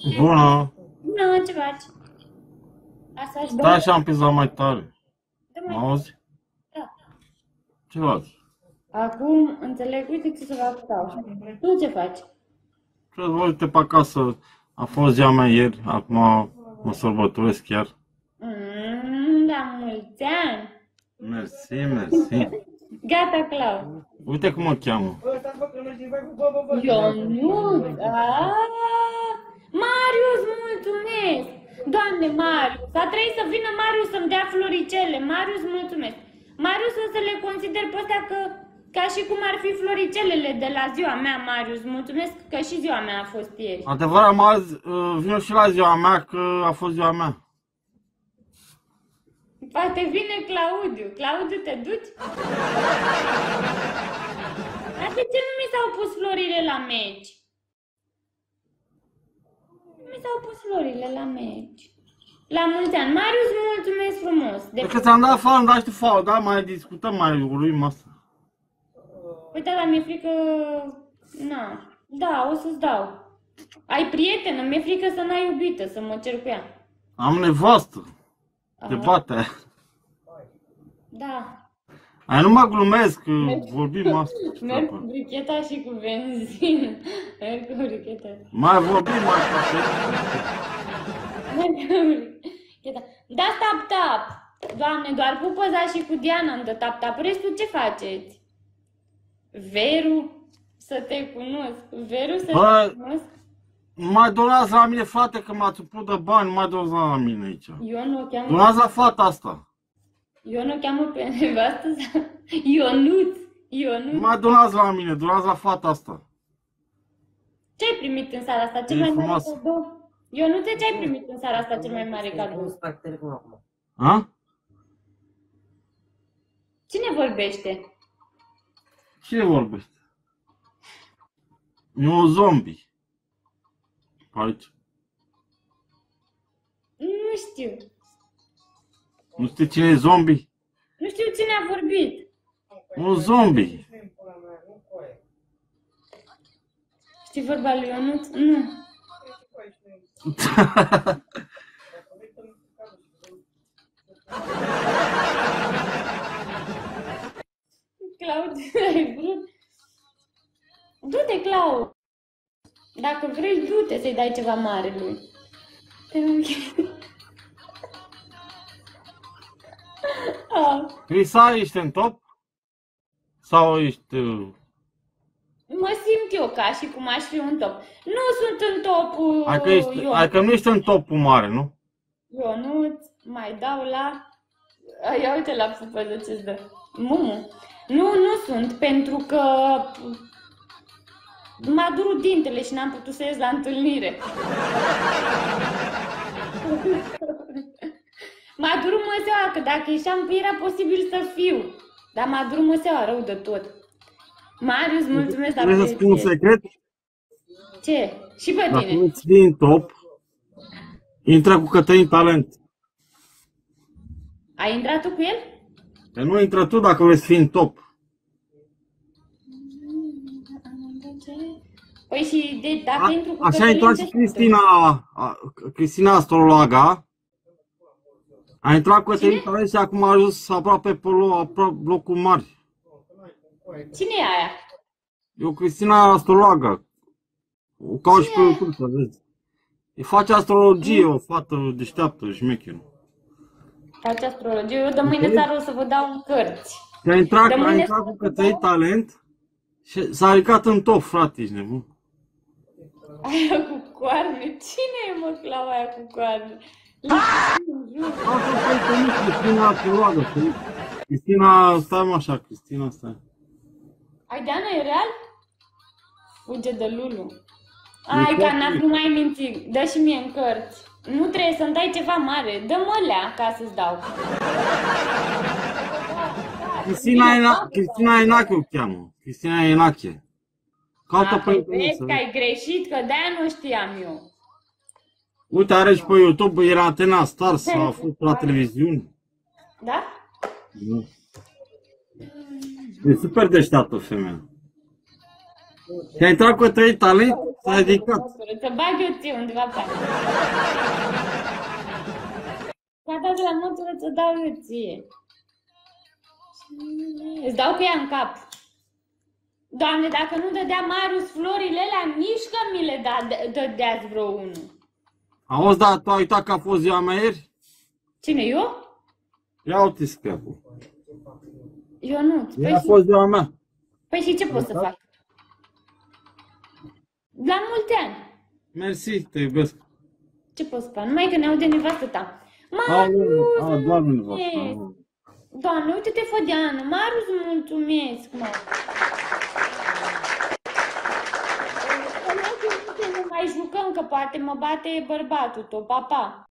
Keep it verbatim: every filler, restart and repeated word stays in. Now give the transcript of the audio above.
Bună! Bună, ce faci? Asta aș Stai așa un pic mai tare. Mă auzi? Da. Ce faci? Acum înțeleg, uite ce să fac stau. Tu ce faci? Ce uite pe acasă. A fost ziua mea ieri, acum mă sărbătoresc chiar. Mmm, la mulți ani! Mersi, mersi. Gata, Clau. Uite cum mă cheamă. Ionuț! Aaaa! Marius, mulțumesc! Doamne, Marius! A trebuit să vină Marius să-mi dea floricele. Marius, mulțumesc! Marius, o să le consider pe astea că, ca și cum ar fi floricelele de la ziua mea, Marius. Mulțumesc că și ziua mea a fost ieri. Adevărat, mă azi, vin și la ziua mea, că a fost ziua mea. Poate vine Claudiu. Claudiu, te duci? Dar de ce nu mi s-au pus florile la meci? Nu mi s-au pus florile la meci. La mulți ani. Marius, mulțumesc frumos. De Că ți-am dat fan, da, știu fan, da, mai discutăm, mai urluim asta. Păi da, dar mi-e frică... Na. Da, o să-ți dau. Ai prietenă? Mi-e frică să n-ai iubită, să mă cer cu ea. Am nevastă. Te bate aia. Da. Aia nu mă glumesc, că vorbim asta. Merg cu bricheta și cu benzină. Merg cu bricheta. Mai vorbim asta. Merg cu bricheta. Da, tap-tap. Doamne, doar Pupăza și cu Diana îmi dă tap-tap. Restul ce faceți? Veru, să te cunosc. Veru, să Bă, te cunosc. mai donați la mine, frate, că m-ați umplut de bani, mai donați la mine aici. Eu nu o cheamă... Donați la fata asta. Eu nu o cheamă pe nevastă sau... Ionuț. Ionuț. Mai donați la mine, donați la fata asta. Ce ai primit în seara asta? Cel E mai mare frumoasă. cadou? Ionuț, ce ai primit în seara asta? Cel mai mare cadou? Ha? Cine vorbește? Cine vorbește? E un zombie. Aici. Nu știu. Nu știi cine e zombie? Nu știu cine a vorbit. Un zombie. Știi vorba lui Ionuț? Nu. Claudiu, ai vrut? Du-te, Clau! Dacă vrei, du-te să-i dai ceva mare lui. Te rog. Ah. Crisa, ești în top? Sau ești... uh, Mă simt eu ca și cum aș fi un top. Nu sunt în topul Hai că, ești, Ionuț. hai că nu ești în topul mare, nu? Ionuț, mai dau la... Ia uite la Pupăză ce-ți dă. Mumu. Nu, nu sunt, pentru că m-a durut dintele și n-am putut să ies la întâlnire. M-a durut măseaua, că dacă ieșeam, era posibil să fiu. Dar m-a durut măseaua rău de tot. Marius, mulțumesc, dar Vrei să spun un secret? Ce? Și pe Dacă tine. nu-ți fii în top, intră cu Cătălin Talent. Ai intrat tu cu el? Că nu intră tu dacă vrei să fii în top. Păi și de, dacă A, intru cu așa a Cătălin, intrat ce și se Cristina, a, Cristina Astrologa. A intrat cu Cătălin Talent și acum a ajuns aproape pe lo- aproape locul mari. întâmplă? Cine e aia? E o Cristina Astrologa. O cauți și pe YouTube să vezi. E face astrologie, o fată deșteaptă, șmecheră. Face astrologie. Eu de mâine seară o să vă dau în cărți. Și a intrat, De a mâine intrat seară cu vă Cătălin dau- Talent și s-a ridicat în top, frate, ești nebun. Aia cu coarne? Cine e, mă, Clau, aia cu coarne? Asta este nu Cristina Astrologa, știi? Cristina, stai mă așa, Cristina, stai. Ai, Diana, e real? Fuge de Lulu. Ai, foarte ca n-am nu mai minți. Dă și mie în cărți. Nu trebuie să-mi dai ceva mare. Dă-mă alea ca să-ți dau. Cristina, Ena, Cristina Enache o cheamă. Cristina Enache. Caută A, pe păi internet vezi să că ai greșit, că de-aia nu știam eu. Uite, are și pe YouTube, era Antena Star, s-a fost la televiziune. Da? E super deșteaptă femeia. Te-ai intrat cu trei tale, s-a ridicat. Să bag eu ție undeva pe acolo. Gata de la mătură, să dau eu ție. Îți dau cu ea în cap. Doamne, dacă nu dădea Marius florile alea, nici că mi le da, dădeați vreo unul. Auzi, da, tu ai uitat că a fost ziua mea ieri? Cine, eu? Ia uite scapul. Eu nu. Păi, Ieri a fost ziua mea. păi și ce pot să fac? La mulți ani. Mersi, te iubesc. Ce pot să fac? Numai că ne aude nevastă ta. Aoleu, a, Marius, doamne, mulțumesc. nevastă. Doamne, uite-te, Fădeană. Marius, mulțumesc, mă. Să ne mai jucăm, că poate mă bate bărbatul tău. Pa, pa.